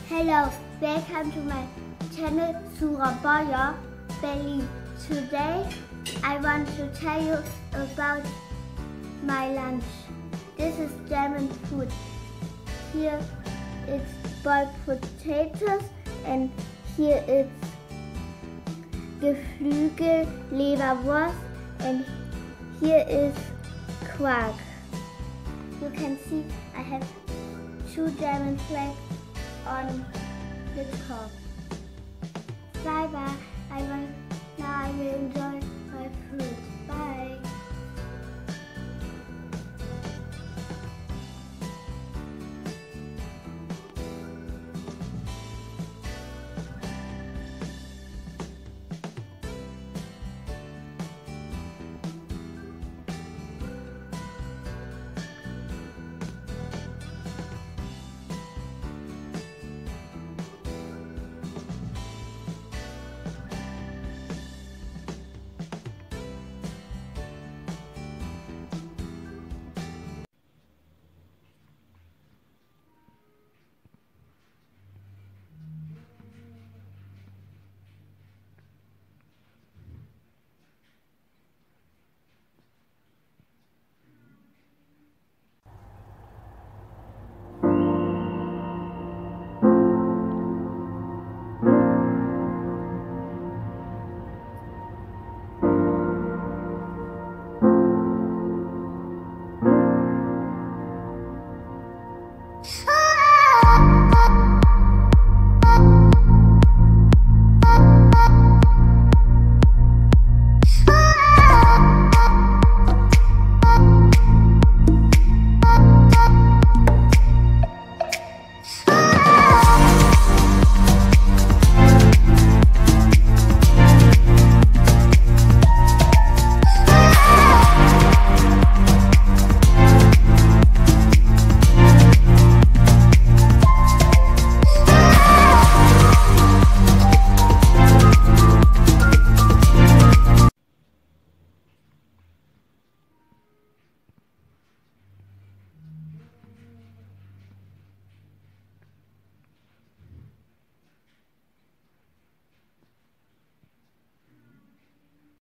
Hello, welcome to my channel Surabaya, Berlin. Today I want to tell you about my lunch. This is German food. Here it's boiled potatoes and here it's Geflügel, Leberwurst and here is Quark. You can see I have two German flags on the top. Bye bye. Now I will enjoy my food. Bye.